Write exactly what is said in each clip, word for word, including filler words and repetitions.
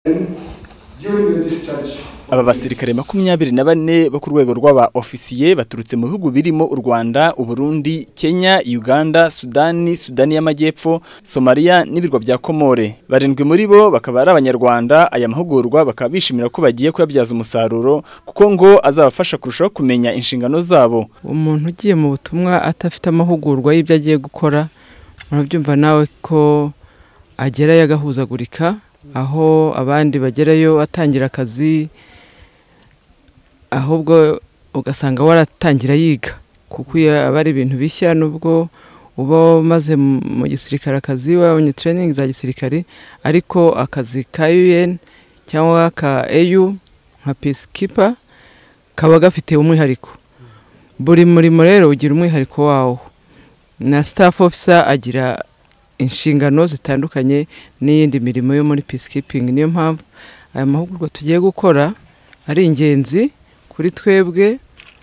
Aba basirikare makumyabiri na bane bo ku rwego rw'aba Officiers baturutse mu bihugu birimo u Rwanda, u Burundi, Kenya, Uganda, Sudani, Sudani y'Amajyepfo, Somalia n'ibirwa bya Komore. Barindwi muri bo bakaba ari abanyarwanda. Aya mahugurwa bakaba bishimira ko bagiye kuyabyaza umusaruro kuko ngo azabafasha kurushaho kumenya inshingano zabo. Umuntu ugiye mu butumwa atafite amahugurwa y'ibyo agiye gukora, murabyumva nawe ko agerayo agahuzagurika, aho abandi bagerayo atangira akazi ahubwo ugasanga waratangira yiga kuko aba ari ibintu bishya. Nubwo uba maze mu gisirikare akazi wabonye training za gisirikare, ariko akazi ka U N cyangwa ka E U nka peacekeeper kaba gafite umwihariko. Buri murimo rero ugira umwihariko wawo, na staff officer agira inshingano zitandukanye n'iyindi mirimo yo muri peacekeeping. Niyo mpamvu aya mahugurwa tugiye gukora ari ingenzi kuri twebwe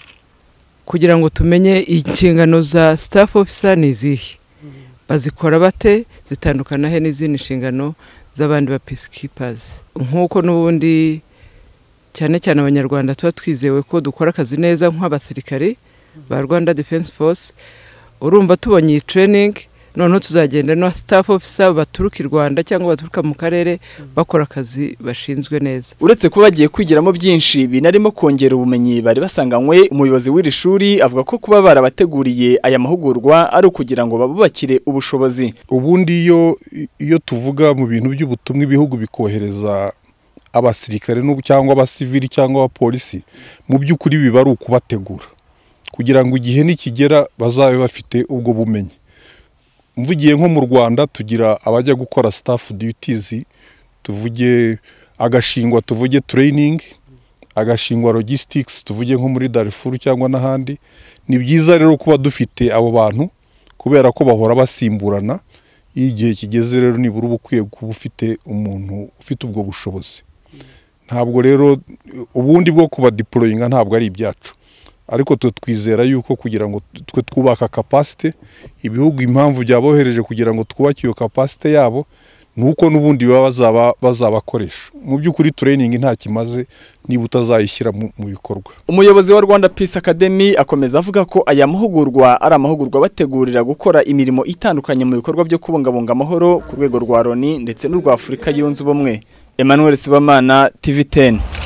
kugira ngo tumenye inshingano za staff officer nizihe, bazikora bate, zitandukana he n'izindi nshingano z'abandi ba peacekeepers. Nkuko n'ubundi cyane cyane abanyarwanda tuba twizewe ko dukora akazi neza nk'abasirikare ba Rwanda Defense Force, urumva tubonye training noneho tuzagenda no staff officer baturuka i Rwanda cyangwa baturuka mu karere bakora akazi bashinzwe neza. Uretse kuba bagiye kwigiramo byinshi binarimo kongera ubumenyi bari basanganywe, umuyobozi w'iri shuri avuga ko kuba barabateguriye aya mahugurwa ari ukugira ngo babubakire ubushobozi. Ubundi iyo iyo tuvuga mu bintu by'ubutumwa ibihugu bikohereza abasirikare n'ubu cyangwa abasivili cyangwa abapolisi, mu by'ukuri biba ari ukubategura kugira ngo igihe nikigera bazabe bafite ubwo bumenyi. Mvugiye nko mu Rwanda tugira abajya gukora staff duties, tuvuge agashingwa tuvuge training, agashingwa logistics tuvuge nko muri Darfur cyangwa n'ahandi. Ni byiza rero kuba dufite abo bantu kubera ko bahora basimburana. Igihe kigeze rero nibura ubukwiye kuba ufite umuntu ufite ubwo bushobozi. Ntabwo rero ubundi bwo kuba deployinga ntabwo ari ibyacu, ariko twe twizera yuko kugira ngo twe twubaka capacity ibihugu impamvu byabohereje kugira ngo twubake iyo capacity yabo nuko nubundi bazaba bazabakoresha. Mu by'ukuri training nta kimaze niba utazayishyira mu bikorwa. Umuyobozi wa Rwanda Peace Academy akomeza avuga ko aya mahugurwa ari amahugurwa bategurira gukora imirimo itandukanye mu bikorwa byo kubungabunga amahoro ku rwego rwa LONI ndetse n'urwa Afurika yunze ubumwe. Emmanuel Sibamana, T V ten.